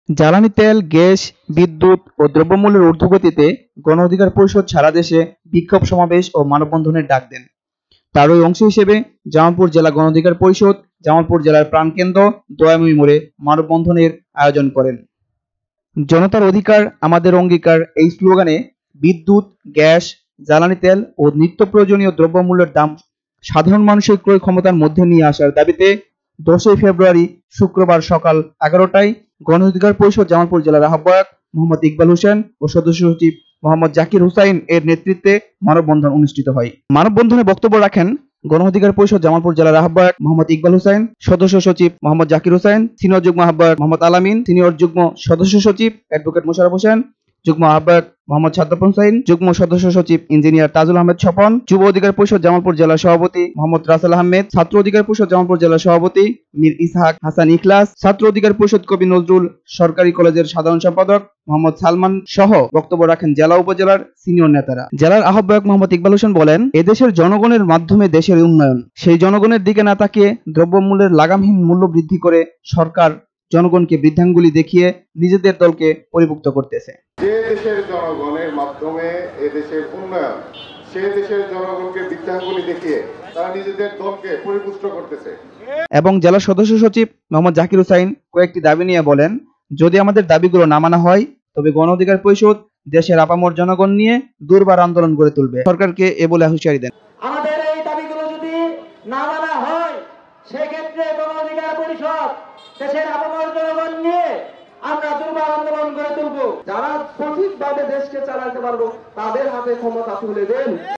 জ্বালানি তেল, গ্যাস, বিদ্যুৎ ও দ্রব্যমূল্যের ঊর্ধ্বগতিতে গণ অধিকার পরিষদ সারা দেশে বিক্ষোভ সমাবেশ ও মানববন্ধনের ডাক দেন। তারই অংশ হিসেবে জামালপুর জেলা গণ অধিকার পরিষদ জামালপুর জেলার প্রাণকেন্দ্র দয়াময়ী মোড়ে মানববন্ধনের আয়োজন করেন। জনতার অধিকার আমাদের অঙ্গীকার এই স্লোগানে বিদ্যুৎ, গ্যাস, জ্বালানি তেল ও নিত্য প্রয়োজনীয় দ্রব্যমূল্যের দাম সাধারণ মানুষের ক্রয় ক্ষমতার মধ্যে নিয়ে আসার দাবিতে 10ই ফেব্রুয়ারি শুক্রবার সকাল 11টায় গণ অধিকার পরিষদ জামালপুর জেলার আহ্বায়ক মোহাম্মদ ইকবাল হোসেন ও সদস্য সচিব মোহাম্মদ জাকির হুসাইন এর নেতৃত্বে মানববন্ধন অনুষ্ঠিত হয়। মানববন্ধনে বক্তব্য রাখেন গণ অধিকার পরিষদ জামালপুর জেলার আহ্বায়ক মোহাম্মদ ইকবাল হোসেন, সদস্য সচিব মোহাম্মদ জাকির হোসেন, সিনিয়র যুগ্ম আহ্বায়ক মোহাম্মদ আলামিন, সিনিয়র যুগ্ম সদস্য সচিব অ্যাডভোকেট মোশাররফ হোসেন, যুগ্ম আহ্বায়ক মোহাম্মদ সাদ্দাত হোসেন, যুগ্ম সদস্য সচিব ইঞ্জিনিয়ার তাজুল আহমেদ স্বপন, যুব অধিকার পরিষদ জামালপুর জেলা সভাপতি মোহাম্মদ রাসেল আহমেদ, ছাত্র অধিকার পরিষদ জামালপুর জেলা সভাপতি মীর ইসহাক হাসান ইখলাস, ছাত্র অধিকার পরিষদ কবি নজরুল সরকারি কলেজের সাধারণ সম্পাদক মোহাম্মদ সালমান সহ বক্তব্য রাখেন জেলা উপজেলার সিনিয়র নেতারা। জেলার আহ্বায়ক মোহাম্মদ ইকবাল হোসেন বলেন, এদেশের জনগণের মাধ্যমে দেশের উন্নয়ন, সেই জনগণের দিকে না তাকিয়ে দ্রব্যমূল্যের লাগামহীন মূল্য বৃদ্ধি করে সরকার জনগণকে বৃদ্ধাঙ্গুলি দেখিয়ে নিজেদের দলকে পরিপুক্ত করতেছে। যে দেশের জনগণের মাধ্যমে এদেশের উন্নয়ন, সে দেশের জনগণকে বৃদ্ধাঙ্গুলি দেখিয়ে তারা নিজেদের দলকে পরিপুষ্ট করতেছে। এবং জেলা সদস্য সচিব মোহাম্মদ জাকির হুসাইন কয়েকটি দাবি নিয়ে বলেন, যদি আমাদের দাবিগুলো না মানা হয় তবে গণ অধিকার পরিষদ দেশের আপামর জনগণ নিয়ে দুর্বার আন্দোলন গড়ে তুলবে। সরকারকে এ বলে হুঁশিয়ারি দেন। আমাদের এই দাবিগুলো যদি না মানা হয় সেক্ষেত্রে গণ অধিকার পরিষদ দেশের আপামর জনগণ নিয়ে আমরা দুর্বার আন্দোলন গড়ে তুলব। যারা সঠিকভাবে দেশকে চালাতে পারবো তাদের হাতে ক্ষমতা তুলে দেন।